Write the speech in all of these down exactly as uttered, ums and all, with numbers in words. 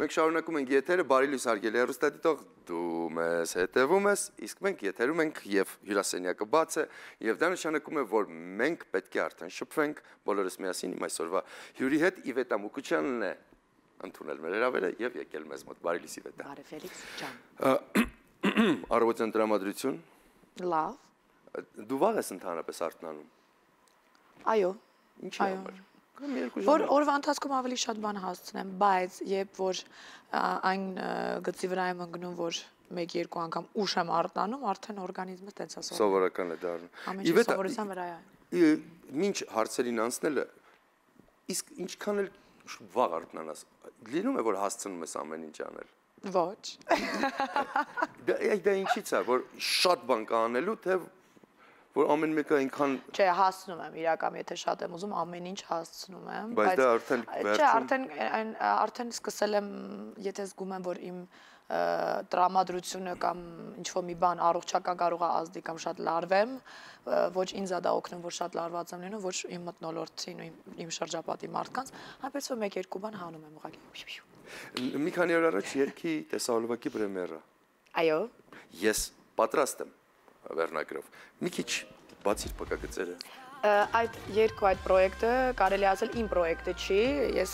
Մենք շարունակում ենք եթերը, բարի լույս հարգելի հեռուստադիտող, դու մեզ հետևում ես, իսկ մենք եթերում ենք եւ հյուրասենյակը բաց է, եւ դա նշանակում է, որ մենք պետք է արդեն շփվենք բոլորս միասին իմ այսօրվա հյուրի հետ Իվետա Մուկուչյանն է ընդունել մեր հրավերը եւ եկել մեզ մոտ։ Բարի լույս Իվետա։ Բարի Ֆելիքս ջան։ Առավոտյան տրամադրություն։ Լավ։ Դու վաղ ես ընդհանրապես արթնանում։ Այո։ Ինչի՞ համար։ Որ օրվա ընթացքում ավելի շատ բան հասցնեմ, բայց երբ որ այն գծի վրա եմ ընկնում, որ մեկ-երկու անգամ ուշ եմ արթնանում, արդեն օրգանիզմը տենց է սովորական է դառնում։ Ամեն սովորության վրա է։ Մինչ հարցերին անցնելը, իսկ ինչքան էլ վաղ արթնանաս, լինում է, որ հասցնում ես ամեն ինչ անել։ Ոչ։ Դա ինչի՞ց է, որ շատ բան կա անելու, թե որ ամեն մեկը այնքան Չէ, հասցնում եմ, իրական, եթե շատ եմ ուզում, ամեն ինչ հասցնում եմ, բայց դա արդեն Չէ, արդեն արդեն սկսել եմ, եթե զգում եմ, որ իմ տրամադրությունը կամ ինչ-որ մի բան առողջական կարող է ազդի կամ շատ լարվեմ, ոչ ինձ է դա օգնում, որ շատ լարված եմ լինում, ոչ իմ մթնոլորտին ու իմ շրջապատի մարդկանց, այնպես որ մեկ-երկու բան հանում եմ ուղղակի։ Մի քանի օր առաջ երգի տեսահոլովակի պրեմիերա։ Այո։ Ես պատրաստ եմ վերնագրով։ Մի քիչ բացիր փակագծերը։ Այդ երկու այդ պրոյեկտը կարելի ասել իմ պրոյեկտը չի, ես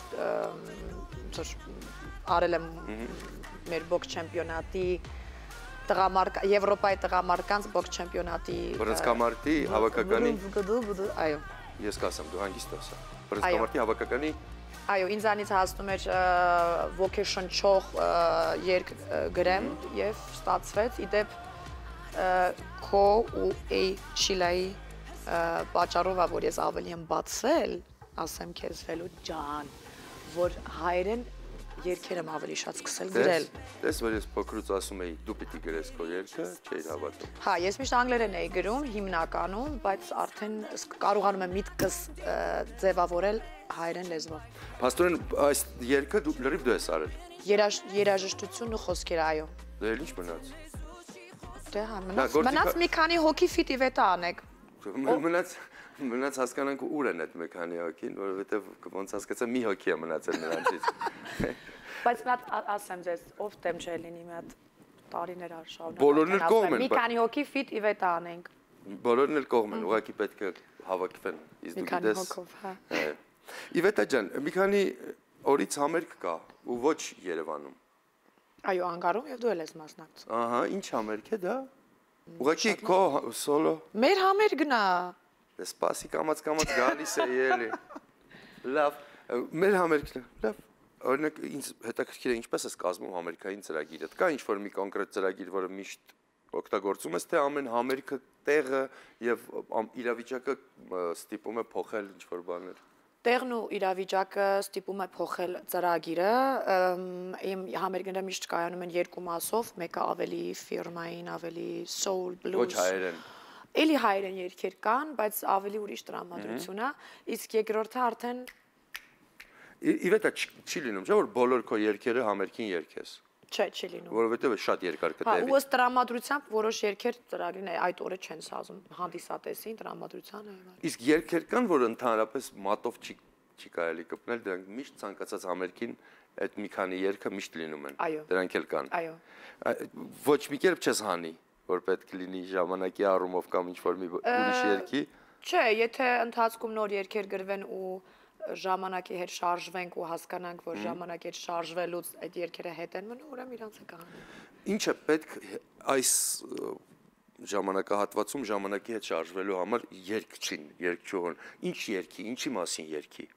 արել եմ մեր բոքս չեմպիոնատի տղամարկ Եվրոպայի տղամարկանց բոքս չեմպիոնատի բռնցքամարտի հավաքականի Այո։ Ես կասեմ, դու հանգիստ ասա։ Բռնցքամարտի հավաքականի Այո, ինձանից հասնում էր ոգեշնչող երգ գրեմ եւ ստացվեց իդեպ քո ու էй Շիլայի պատճառով է, որ ես ավելի եմ բացվել, ասեմ քեզ Ֆելու ջան, որ հայերեն երգեր եմ ավելի շատ սկսել գրել։ Տես, որ ես փոքրուց ասում էի, դու պիտի գրես քո երգը, չէի հավատում։ Հա, ես միշտ անգլերեն էի գրում, հիմնականում, բայց արդեն կարողանում եմ միտքս ձևավորել հայերեն լեզվով։ Փաստորեն այս երգը դու լրիվ դու ես արել։ Երաժշտությունն ու խոսքերը, այո։ Դե ինչ մնաց։ Դե հա, մնաց մի քանի հոգի ֆիտ Իվետա անեք։ Մնաց մնաց հասկանանք ուր են այդ մի քանի հոգին, որովհետև ոնց հասկացա մի հոգի է մնացել նրանցից։ Բայց նա ասեմ ձեզ, ով դեմ չէ լինի մի հատ տարիներ շարունակ։ Բոլորն էլ կողմ են։ Մի քանի հոգի ֆիտ Իվետա անենք։ Բոլորն էլ կողմ են, ուղղակի պետք է հավաքվեն, իսկ դու գիտես։ Մի քանի հոգով, հա։ Իվետա ջան, մի քանի օրից համերգ կա ու ոչ Երևանում։ Այո, Անգարում եւ դու էլ ես մասնակցում։ Ահա, ինչ համերգ է դա։ Ուղղակի քո սոլո։ Մեր համերգն է։ Դե սպասի կամած-կամած գալիս է ելի։ Լավ, մեր համերգն է։ Լավ։ Օրինակ ինձ հետաքրքիր է ինչպես ես կազմում համերգային ծրագիրը։ Կա ինչ-որ մի կոնկրետ ծրագիր, որը միշտ օգտագործում ես, թե ամեն համերգը տեղը եւ իրավիճակը ստիպում է փոխել ինչ-որ բաներ։ Տեղն ու իրավիճակը ստիպում է փոխել ծրագիրը, իմ համերգները միշտ կայանում են երկու մասով, մեկը ավելի ֆիրմային, ավելի soul, blues։ Ոչ հայերեն։ Էլի հայերեն երգեր կան, բայց ավելի ուրիշ տրամադրություն է, իսկ երկրորդը արդեն Իվետա չի լինում, չէ՞ որ բոլոր քո երգերը համերգին երգես։ Չէ, չի լինում։ Որովհետև շատ երկար կտևի։ Հա, ու ըստ տրամադրությամբ որոշ երգեր ծրագրին այդ օրը չեն սազում, հանդիսատեսին, տրամադրությանը եւ այլն։ Իսկ երգեր կան, որ ընդհանրապես մատով չի չի կարելի կպնել, դրանք միշտ ցանկացած համերգին այդ մի քանի երգը միշտ լինում են։ Դրանք էլ կան։ Այո։ Ոչ մի կերպ չես հանի, որ պետք լինի ժամանակի առումով կամ ինչ-որ մի ուրիշ երգի։ Չէ, եթե ընթացքում նոր երգեր գրվեն ու ժամանակի հետ շարժվենք ու հասկանանք, որ ժամանակի հետ շարժվելուց այդ երգերը հետ են մնում, ուրեմն իրանց է կհանի։ Ինչ է պետք այս ժամանակահատվածում ժամանակի հետ շարժվելու համար երգչին, երգչուհուն։ Ինչ երգի, ինչի մասին երգի։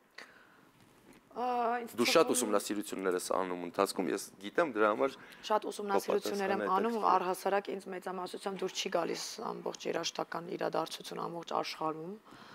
Դու շատ ուսումնասիրություններ ես անում ընթացքում, ես գիտեմ դրա համար շատ ուսումնասիրություններ եմ անում ու առհասարակ ինձ մեծամասնությամբ դուր չի գալիս ամբողջ երաժշտական իրադարձություն ամբողջ աշխարհում։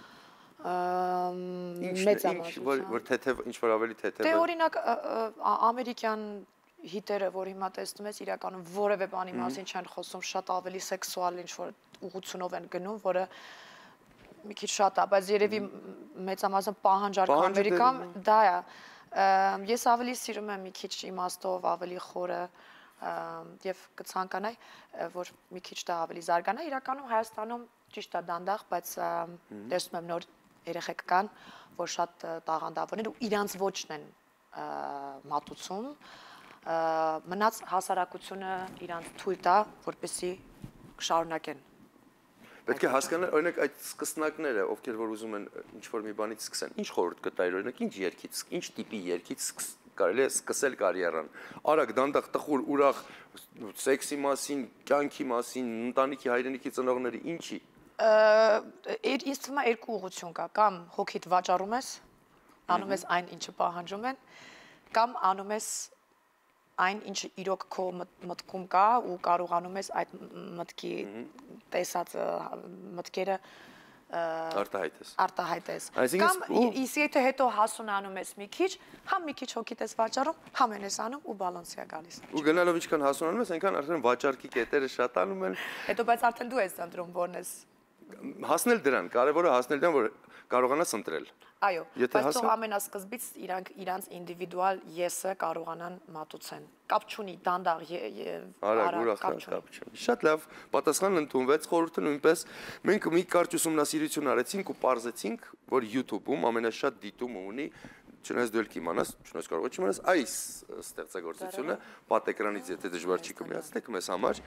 Մեծամասնությամբ որ թեթև ինչ որ ավելի թեթև։ Դե օրինակ ամերիկյան հիտերը, որ հիմա տեսնում ես, իրականում որևէ բանի մասին չեն խոսում, շատ ավելի սեքսուալ ինչ որ ուղղությունով են գնում, որը մի քիչ շատ է, բայց երևի մեծամասն պահանջարկը Ամերիկայում դա է։ Ես ավելի սիրում եմ մի քիչ իմաստով, ավելի խորը եւ կցանկանայի, որ մի քիչ դա ավելի զարգանա։ Իրականում Հայաստանում ճիշտ է դանդաղ, բայց տեսնում եմ նոր երեխեք կան, որ շատ տաղանդավոր են ու իրանց ոչն են մատուցում։ մնաց հասարակությունը իրանց թույլ տա, որպեսզի շարունակեն։ Պետք է հասկանալ, օրինակ այդ սկսնակները, ովքեր որ ուզում են ինչ-որ մի բանից սկսեն, ինչ խորհուրդ կտայր, օրինակ ինչ երգից, ինչ տիպի երգից կարելի է սկսել կարիերան։ Արագ, դանդաղ, տխուր, ուրախ, սեքսի մասին, կյանքի մասին, ընտանիքի, հայրենիքի ծնողների, ինչի։ Ինձ թվում է երկու ուղղություն կա, կամ հոգիդ վաճառում ես, անում ես այն, ինչը պահանջում են, կամ անում ես այն, ինչը իրոք քո մտքում կա ու կարողանում ես այդ մտքի տեսած մտքերը արտահայտես։ Արտահայտես։ Կամ իսկ եթե հետո հասունանում ես մի քիչ, համ մի քիչ հոգիդ ես վաճառում, համ են ես անում ու բալանսի է գալիս։ Ու գնալով ինչքան հասունանում ես, այնքան արդեն վաճառքի կետերը շատանում են։ Հետո բայց արդեն դու ես ընտրում որն ես։ Հասնել դրան, կարևորը հասնել դրան, որ կարողանաս ընտրել։ Այո, բայց թող ամենասկզբից իրանք իրանց ինդիվիդուալ եսը կարողանան մատուցեն։ Կապ չունի դանդաղ արագ կապ չունի։ Շատ լավ, պատասխանն ընդունվեց, խորհուրդը նույնպես։ Մենք մի կարճ ուսումնասիրություն արեցինք ու պարզեցինք, որ YouTube-ում ամենաշատ դիտում ունի, չնայած դու էլ կիմանաս, չնայած կարող ես չիմանաս, այս ստեղծագործությունը պատեկրանից եթե դժվար չի կմիացնեք մեզ համար։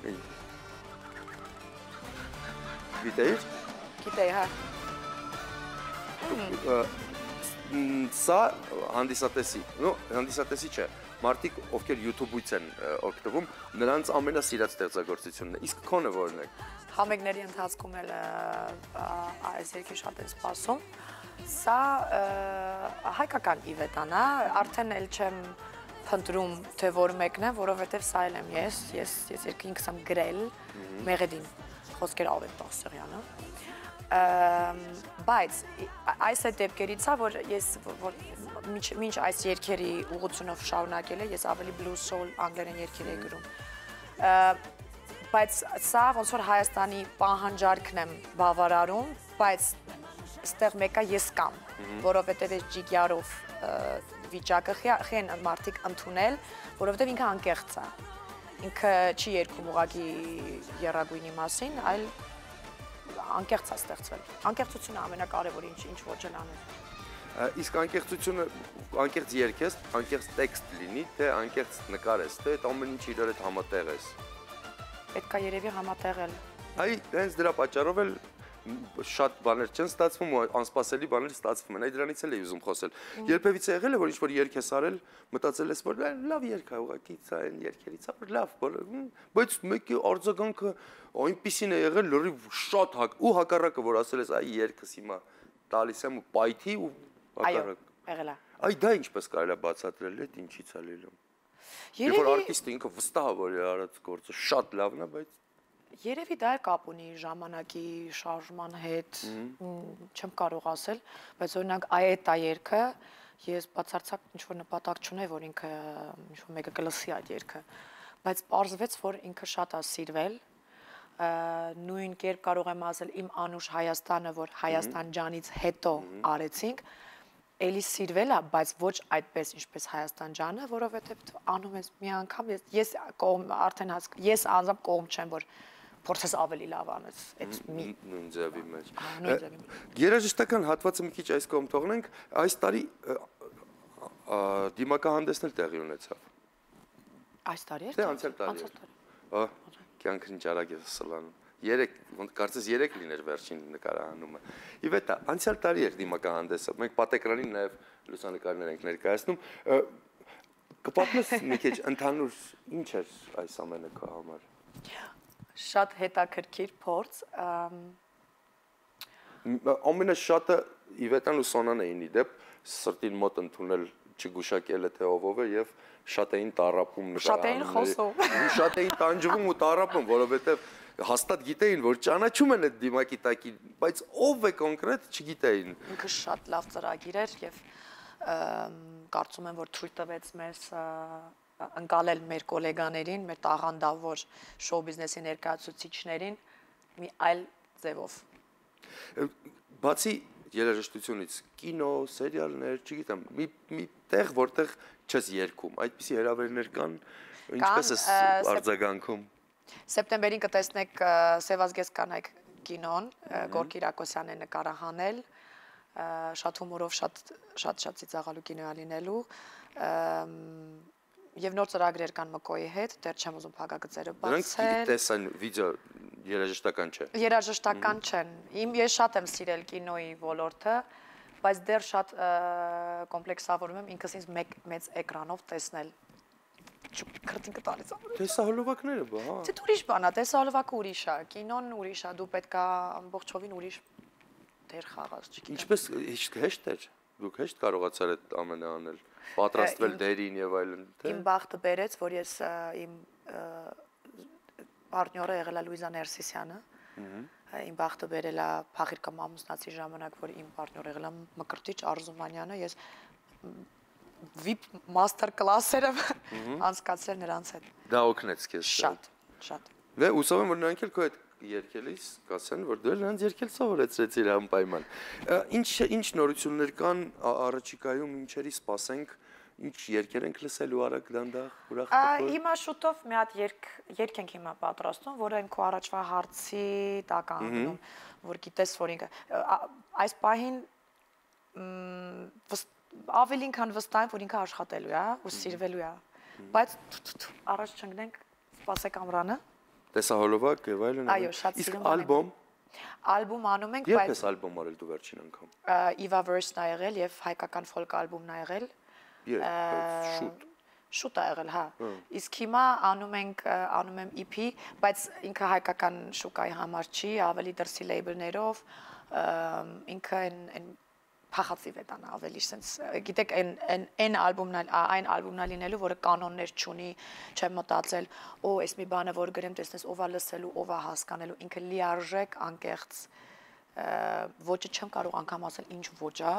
Գիտեիր։ Գիտեի, հա։ Սա հանդիսատեսի, նո, հանդիսատեսի չէ, մարդիկ, ովքեր YouTube-ից են օգտվում, նրանց ամենասիրած ստեղծագործությունն է, իսկ քոնը որն է։ Համերգների ընթացքում էլ այս երգի շատ են սպասում, սա հայկական իվետան է, արդեն էլ չեմ փնտրում, թե որ մեկն է, որովհետև սա էլ եմ ես, ես երգը ինքս եմ գրել, Մեղեդին, խոսքեր Ավետ Բաղսեղյանը, բայց այս է դեպքերից է, որ ես մինչ այս երգերի ուղղությունով շարունակել է, ես ավելի blues soul անգլերեն երգեր եմ գրում, բայց սա ոնց որ Հայաստանի պահանջարկն եմ բավարարում, բայց ստեղ մեկը ես կամ, որովհետև ես ջիգյարով վիճակը խեն մարդիկ ընդունել, որովհետև ինքը անկեղծ է, ինքը չի երգում ուղղակի եռագույնի մասին, այլ անկեղծ է ստեղծվել։ Անկեղծությունը ամենակարևորը ինչ ինչ ոչ էլ անել։ Իսկ անկեղծությունը անկեղծ երգ ես, անկեղծ տեքստ լինի, թե անկեղծ նկար ես, թե այդ ամեն ինչ իրար հետ համատեղ ես։ Պետք է երևի համատեղել։ Այ հենց դրա պատճառով էլ շատ բաներ չեն ստացվում ու անսպասելի բաներ ստացվում են։ Այ դրանից էլ էի ուզում խոսել։ Երբևիցե եղել է որ ինչ-որ երգ ես արել, մտածել ես որ լավ երգ է, ուղղակի սա այն երգերից է, որ լավ, բայց մեկի արձագանքը այնպիսին է եղել, լրիվ շատ հակ ու հակառակը, որ ասել ես այ երգս հիմա տալիս եմ ու պայթի ու հակառակ։ Այո, եղել է։ Այ դա ինչպես կարելի է բացատրել, այդ ինչից է լինում։ Երբ որ արտիստը ինքը վստահ է որ արած գործը շատ լավն է, բայց Երևի դա է կապ ունի ժամանակի շարժման հետ, չեմ կարող ասել, բայց օրինակ այդ երգը ես բացարձակ ինչ-որ նպատակ չունեի, որ ինքը ինչ-որ մեկը կլսի այդ երգը, բայց պարզվեց, որ ինքը շատ է սիրվել, նույն կերպ կարող եմ ասել իմ Անուշ Հայաստանը, որ Հայաստան ջանից հետո արեցինք, էլի սիրվել է, բայց ոչ այդպես ինչպես Հայաստան ջանը, որովհետև անում ես մի անգամ, ես արդեն ես անձամբ կողմ չեմ, որ փորձես ավելի լավ անես այդ մի նույն ձևի մեջ։ Երաժշտական հատվածը մի քիչ այս կողմ թողնենք, այս տարի դիմակահանդեսն էլ տեղի ունեցավ։ Այս տարի էր։ Թե անցյալ տարի։ Ահա, կյանքն ինչ արագ է սլանում։ Երեք, կարծես երեք լիներ վերջին նկարահանումը։ Իվետա, անցյալ տարի էր դիմակահանդեսը։ Մենք պատեկրանին նաև լուսանկարներ ենք ներկայացնում։ Կպատնես մի քիչ ընդհանուր ինչ էր այս ամենը քո համար։ Շատ հետաքրքիր փորձ։ Ամենաշատը Իվետան ու Սոնան էին իդեպ սրտին մոտ ընդունել չգուշակելը թե ով է եւ շատ էին տառապում նկարահանումները։ Շատ էին տանջվում ու տառապում, որովհետեւ հաստատ գիտեին, որ ճանաչում են այդ դիմակի տակին, բայց ով է կոնկրետ չգիտեին։ Ինքը շատ լավ ծրագիր էր եւ կարծում եմ, որ թույլ տվեց մեզ ընկալել մեր գոլեգաներին, մեր տաղանդավոր շոու բիզնեսի ներկայացուցիչներին մի այլ ձևով։ Բացի երաժշտությունից, կինո, սերիալներ, չգիտեմ, մի տեղ, որտեղ չես երգում, այդպիսի հրավերներ կան, ինչպես ես արձագանքում։ Սեպտեմբերին կտեսնեք Սևազգես կանայք կինոն, Գորգ Կիրակոսյանն է նկարահանել, շատ հումորով, շատ շատ շատ ծիծաղալու կինո է լինելու։ Եվ նոր ծրագրեր կան Մկոյի հետ, դեռ չեմ ուզում փակագծերը Դրանք բացել։ տեսան վիդեո երաժշտական չէ։ Երաժշտական չեն։ Իմ ես շատ եմ սիրել կինոյի ոլորտը, բայց դեռ շատ կոմպլեքսավորում եմ ինքս ինձ մեծ էկրանով տեսնել։ Քրտինքը տալիս ա։ Տեսահոլովակները, բա, հա։ Դա ուրիշ բան է, տեսահոլովակը ուրիշ է, կինոն ուրիշ է, դու պետք է ամբողջովին ուրիշ դեր խաղաս, չգիտեմ։ Ինչպես հեշտ էր։ Դուք հեշտ կարողացար այդ ամենը անել, պատրաստվել դերին եւ այլն, թե։ Իմ բախտը բերեց, որ ես իմ պարտները եղել է Լուիզա Ներսիսյանը։ Իմ բախտը բերել է Փախիրկամ ամուսնացի ժամանակ, որ իմ պարտներ եղել է Մկրտիչ Արզումանյանը, ես վի այ պի մաստեր կլասերը անցկացրել նրանց հետ։ Դա օգնեց քեզ։ Շատ, շատ։ Դե ուսով եմ որ նրանք էլ քո հետ երկելիս կասեն, որ դու նրանց երկել սովորեցրեցիր անպայման։ Ինչ ինչ նորություններ կան առաջիկայում, ինչերի սպասենք, ինչ երկեր ենք լսելու արագ դանդաղ, ուրախ տխուր։ Հիմա շուտով մի հատ երկ երկ ենք հիմա պատրաստում, որը այն քո առաջվա հարցի տակ անգնում, որ գիտես, որ ինքը այս պահին ավելին քան վստահ եմ, որ ինքը աշխատելու է ու սիրվելու է, բայց առաջ չընկնենք, սպասեք ամռանը։ Տեսահոլովակ եւ այլն։ Այո, շատ սիրում եմ։ Իսկ ալբոմ։ Ալբոմ անում ենք, բայց Ես ալբոմ արել դու վերջին անգամ։ Իվա Verse-ն ա եղել եւ հայկական ֆոլկ ալբոմն ա եղել։ Շուտ։ Շուտ ա եղել, հա։ Իսկ հիմա անում ենք, անում եմ E P, բայց ինքը հայկական շուկայի համար չի, ավելի դրսի լեյբլներով, ինքը այն փախածի վետան ավելի sense գիտեք այն այն ալբոմն այն ալբոմն լինելու որը կանոններ չունի չեմ մտածել օ էս մի բանը որ գրեմ տեսնես ով է լսելու ով է հասկանելու ինքը լիարժեք անկեղծ ոճը չեմ կարող անգամ ասել ինչ ոճ է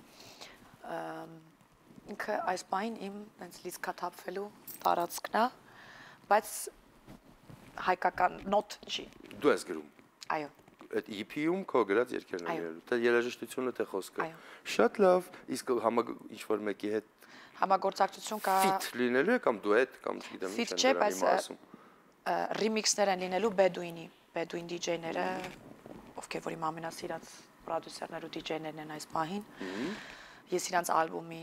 ինքը այս բան իմ այնց լիցքաթափվելու տարածքն է բայց հայկական նոտ չի դու ես գրում այո Այդ E P-ում քո գրած երկերն են եղել, թե երաժշտությունը, թե խոսքը։ Շատ լավ, իսկ ինչ որ մեկի հետ համագործակցություն կա ֆիտ լինելու է կամ դուետ կամ չգիտեմ ինչ են դրանի մասում։ Ռիմիքսներ են լինելու Bedouin-ի, Bedouin D J-ները, ովքեր որ իմ ամենասիրած պրոդյուսերներ ու D J-ներն են այս պահին։ Ես իրանց ալբոմի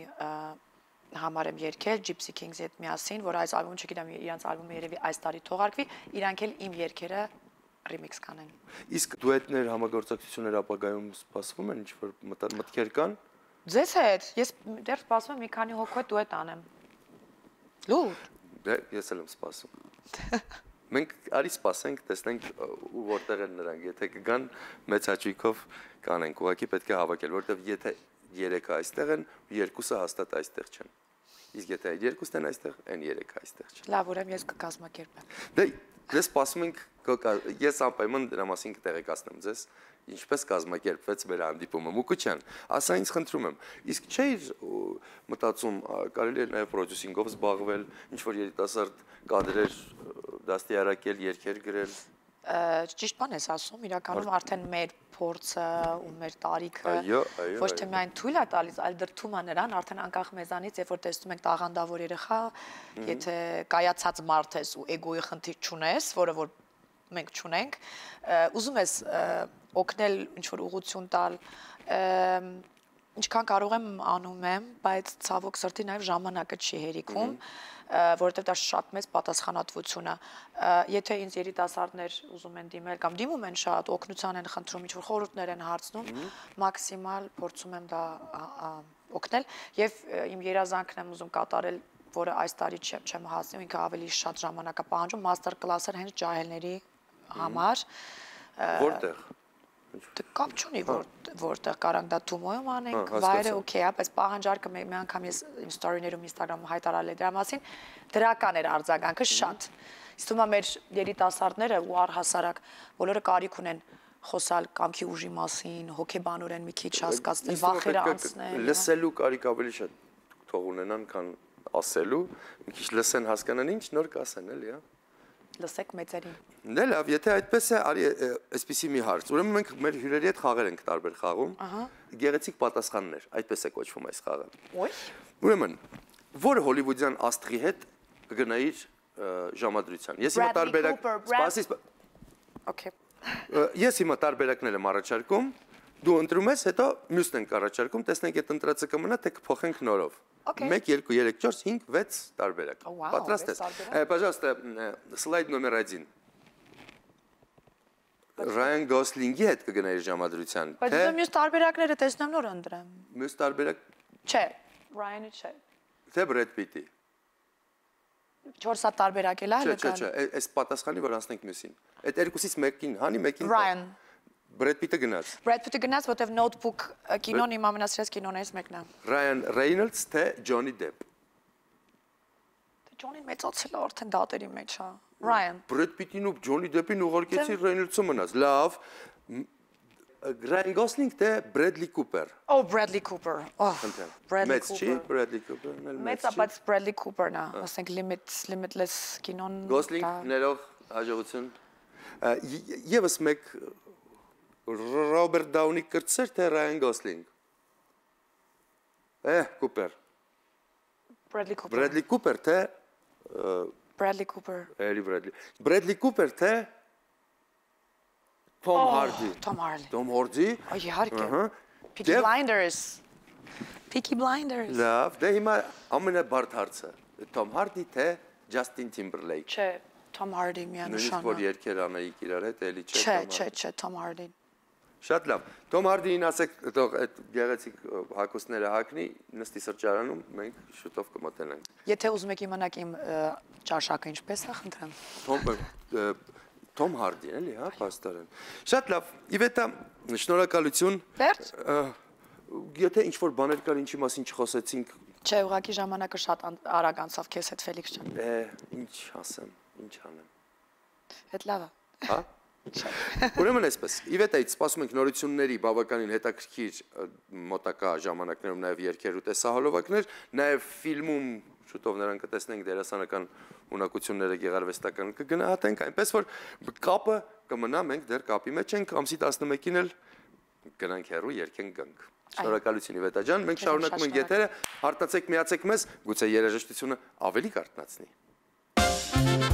համար եմ երգել Gypsy Kings-ի հետ միասին, որ այս ալբոմը չգիտեմ, իրանց ալբոմը երևի այս տարի թողարկվի, իրանք էլ իմ երգերը remix կանեն։ Իսկ դուետներ համագործակցություններ ապագայում սպասվում են, ինչ որ մտքեր կան։ Ձեզ հետ, ես դեռ սպասում եմ մի քանի հոգու հետ դուետ անեմ։ Լուրջ։ Դե ես էլ եմ սպասում։ Մենք արի սպասենք, տեսնենք ու որտեղ են նրանք, եթե կգան մեծ հաճույքով կանենք, ուղղակի պետք է հավաքել, որտեղ եթե երեքը այստեղ են, երկուսը հաստատ այստեղ չեն։ Իսկ եթե երկուսն են այստեղ, այն երեքը այստեղ չեն։ Լավ, ուրեմն ես կկազմակերպեմ։ Դե Ես սպասում ենք, ես անպայման դրա մասին կտեղեկացնեմ ձեզ, ինչպես կազմակերպվեց մեր հանդիպումը։ Մուկուչյան, ասա ինձ խնդրում եմ, իսկ չէիր մտածում կարելի է նաև պրոդյուսինգով զբաղվել, ինչ որ երիտասարդ կադրեր դաստիարակել, երգեր գրել։ Ճիշտ բան ես ասում, իրականում արդեն մեր փորձը ու մեր տարիքը ոչ թե միայն թույլ է տալիս, այլ դրդում է նրան, արդեն անկախ մեզանից, երբ որ տեսնում ենք տաղանդավոր երեխա, եթե կայացած մարդ ես ու էգոյի խնդիր չունես, որը որ մենք չունենք, ուզում ես օգնել, ինչ-որ ուղղություն տալ, ինչքան կարող եմ անում եմ, բայց ցավոք սրտի նաև ժամանակը չի հերիքում, որովհետև դա շատ մեծ պատասխանատվություն է։ Եթե ինձ երիտասարդներ ուզում են դիմել կամ դիմում են շատ, օգնության են խնդրում, ինչ-որ խորհուրդներ են հարցնում, մաքսիմալ փորձում եմ դա օգնել եւ իմ երազանքն եմ ուզում կատարել, որը այս տարի չեմ հասնում, ինքը ավելի շատ ժամանակ է պահանջում, մաստեր կլասեր հենց ջահելների համար։ Որտեղ Դե կապ չունի որտեղ կարանք դա Թումոյում անենք, վայրը օքեյ է, բայց պահանջարկը մի անգամ ես իմ ստորիներում Instagram-ում հայտարարել եմ դրա մասին, դրական էր արձագանքը շատ։ Իսկ թվում է մեր երիտասարդները ու առհասարակ բոլորը կարիք ունեն խոսալ կամքի ուժի մասին, հոգեբանորեն մի քիչ հասկացնել, վախերը անցնել։ Լսելու կարիք ավելի շատ թող ունենան, քան ասելու, մի քիչ լսեն, հասկանան ինչ նոր կասեն, էլի, հա։ Լսեք մեծերին։ Դե լավ, եթե այդպես է, արի այսպեսի մի հարց։ Ուրեմն մենք մեր հյուրերի հետ խաղեր ենք տարբեր խաղում։ Գեղեցիկ պատասխաններ, այդպես է կոչվում այս խաղը։ Ոյ։ Ուրեմն, որ հոլիվուդյան աստղի հետ կգնայիր ժամադրության։ Ես հիմա տարբերակ, սպասի։ Okay։ Ես հիմա տարբերակներ եմ առաջարկում Դու ընտրում ես, հետո մյուսն ենք առաջարկում, տեսնենք այդ ընտրածը կմնա, թե կփոխենք նորով։ մեկ, երկու, երեք, չորս, հինգ, վեց տարբերակ։ Պատրաստ ես։ Пожалуйста, слайд номер один։ Ռայան Գոսլինգի հետ կգնայի ժամադրության։ Բայց ես մյուս տարբերակները տեսնեմ նոր ընտրեմ։ Մյուս տարբերակ։ Չէ, Ռայանը չէ։ Թե Բրեդ Պիտի։ չորս հատ տարբերակ էլ այլ Չէ, չէ, չէ, այս պատասխանի որ անցնենք մյուսին։ Այդ երկուսից մեկին, հանի մեկին։ Ռայան։ Բրեդ Պիտը գնաց։ Բրեդ Պիտը գնաց, որտեվ Notebook կինոն իմ ամենասիրած կինոներից մեկն է։ Ռայան Ռեյնոլդս թե Ջոնի Դեփ։ Դե Ջոնին մեծացել է արդեն դատերի մեջ, հա։ Ռայան։ Բրեդ Պիտին ու Ջոնի Դեփին ուղարկեցի Ռեյնոլդսը մնաց։ Լավ։ Ռայան Գոսլինգ թե Բրեդլի Կուպեր։ Օ, Բրեդլի Կուպեր։ Օհ, Բրեդլի Մեծ չի, Բրեդլի Կուպերն էլ մեծ է, բայց Բրեդլի Կուպերն է, ասենք Limit Limitless կինոն։ Գոսլինգ ներող հաջողություն։ Եվս մեկ Ռոբերտ Դաունի կրտսեր թե Ռայան Գոսլինգ։ Է, Կուպեր։ Բրեդլի Կուպեր։ Բրեդլի Կուպեր թե Բրեդլի Կուպեր։ Էլի Բրեդլի։ Բրեդլի Կուպեր թե Թոմ Հարդի։ Թոմ Հարդի։ Թոմ Հարդի։ Այ իհարկե։ Peaky Blinders։ Peaky Blinders։ Լավ, դե հիմա ամենաբարդ հարցը։ Թոմ Հարդի թե Ջաստին Թիմբերլեյք։ Չէ, Թոմ Հարդի միանշանակ։ Նույնիսկ որ երկեր անեիք իրար հետ, էլի չէ։ Չէ, չէ, չէ, Թոմ Հարդին։ Շատ լավ։ Թոմ Հարդին ասեք, թող այդ գեղեցիկ հագուստները հագնի, նստի սրճարանում, մենք շուտով կմոտենանք։ Եթե ուզում եք իմանալ իմ ճաշակը ինչպես է, խնդրեմ։ Թոմ Թոմ Հարդին, էլի, հա, պաստորեն։ Շատ լավ։ Իվետա, շնորհակալություն։ Վերջ։ Եթե ինչ-որ բաներ կար, ինչի մասին չխոսեցինք։ Չէ, ուղղակի ժամանակը շատ արագ անցավ քեզ հետ Ֆելիքս ջան։ Է, ինչ ասեմ, ինչ անեմ։ Հետ լավ է։ Հա։ Ուրեմն այսպես, Իվետայից սպասում ենք նորությունների բավականին հետաքրքիր մոտակա ժամանակներում նաև երգեր ու տեսահոլովակներ, նաև ֆիլմում շուտով նրան կտեսնենք դերասանական ունակությունները գեղարվեստական կգնահատենք, այնպես որ կապը կմնա, մենք դեռ կապի մեջ ենք, ամսի տասնմեկին էլ գնանք հեռու երգենք գանք։ Շնորհակալություն Իվետա ջան, մենք շարունակում ենք եթերը, հարթացեք, միացեք մեզ, գուցե երաժշտությունը ավելի կարթնացնի։